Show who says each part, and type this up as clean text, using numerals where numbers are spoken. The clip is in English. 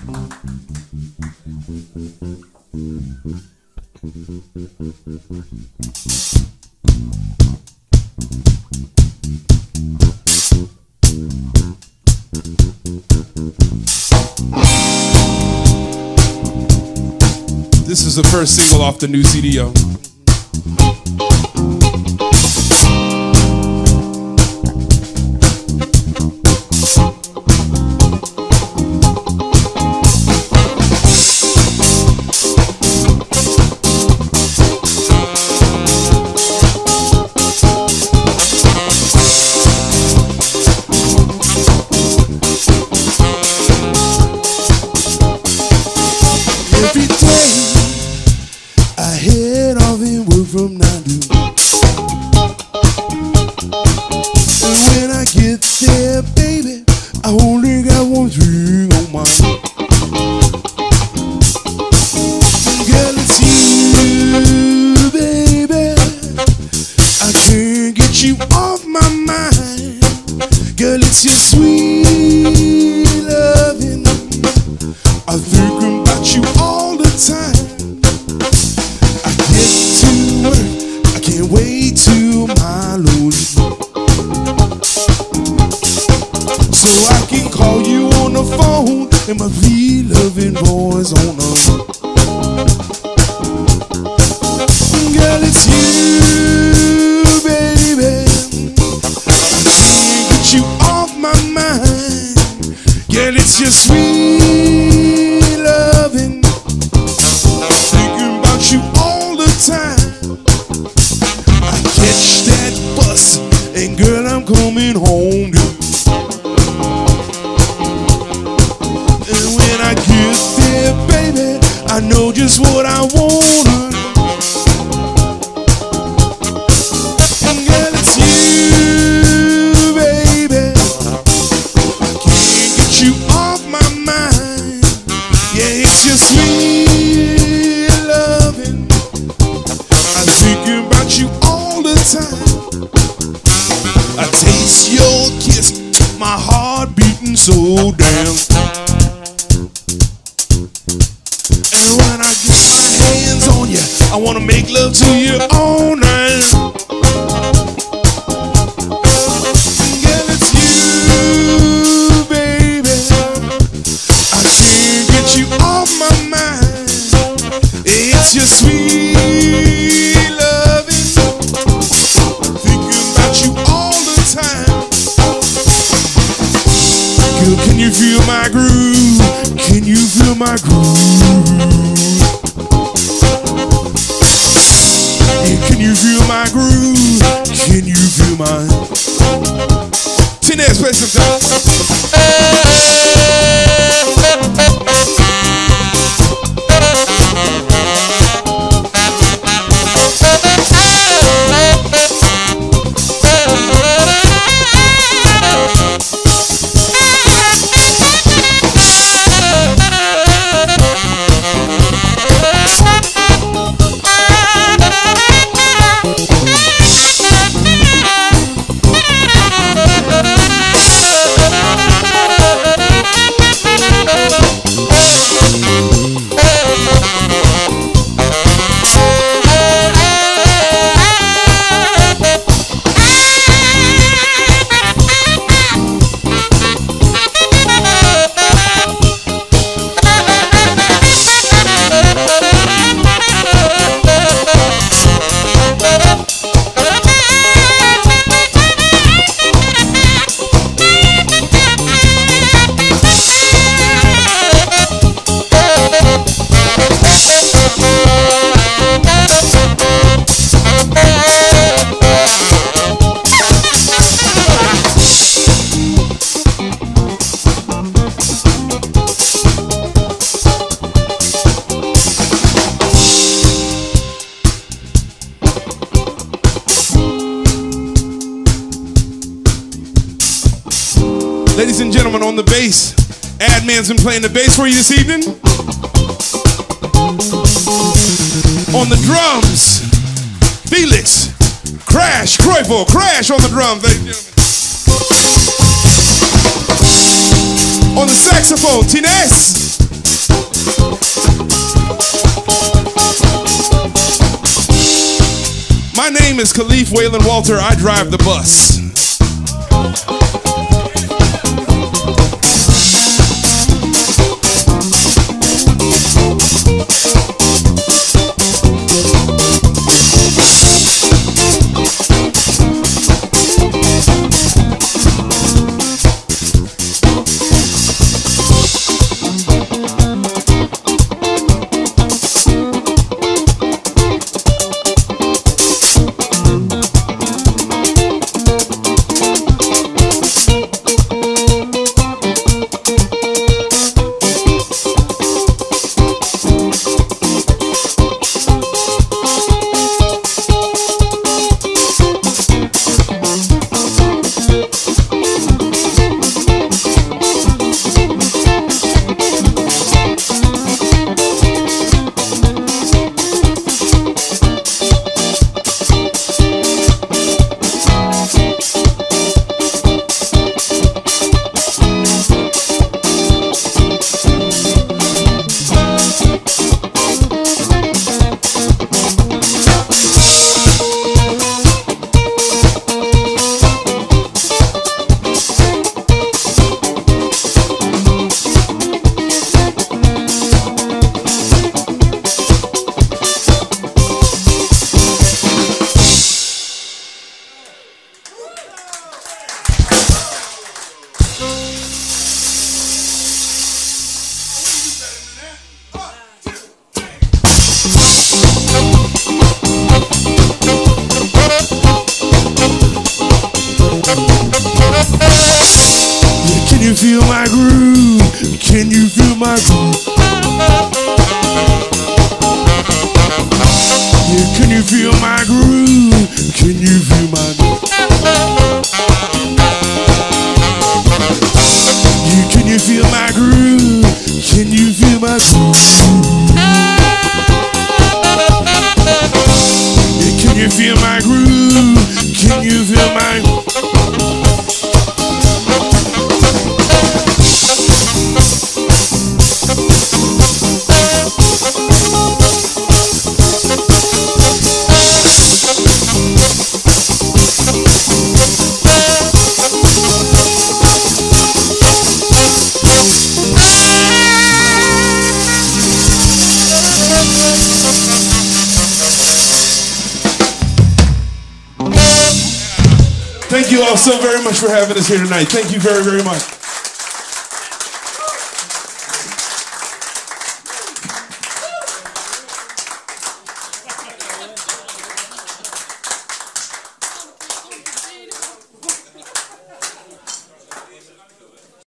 Speaker 1: This is the first single off the new CDO.
Speaker 2: Every day I head off and work from 9 to 1. And when I get there, baby, I only got one thing on my mind. Girl, it's you, baby. I can't get you off my mind. Girl, it's your sweet loving. I think about you all the time. I get to work, I can't wait till my load is low, so I can call you on the phone and my sweet loving voice on the phone. Girl, it's you, baby. I can't get you off my mind. Girl, it's your sweet loving. Thinking about you all the time. I catch that bus and girl, I'm coming home to you. And when I get there, baby, I know just what I wanna. And girl, it's you, baby. I can't get you off my mind. Yeah, it's your sweet loving. I'm thinking about you all the time. I taste your kiss, my heart beating so damn. And when I get my hands on you, I wanna make love to you all night. Girl, it's you, baby. I can't get you off my mind. It's your sweet loving. Thinking about you all the time. Girl, can you feel my groove? Can you feel my groove? Yeah, can you feel my groove? Can you feel my... Tinez, play some time. Ladies and gentlemen, on the bass, Adman's been playing the bass for you this evening. On the drums, Felix Crash Kreufel, Crash on the drums, ladies and gentlemen. On the saxophone, Tinez.
Speaker 1: name is Khalif Waylon Walter. I drive the bus.
Speaker 2: Can you feel my groove? Can you feel my groove? Yeah, can you feel my groove? Can you feel my groove? Yeah, can you feel my groove? Can you feel my groove? Yeah, can you feel my groove? Can you feel my groove?
Speaker 1: Thank you all so very much for having us here tonight. Thank you very, very much.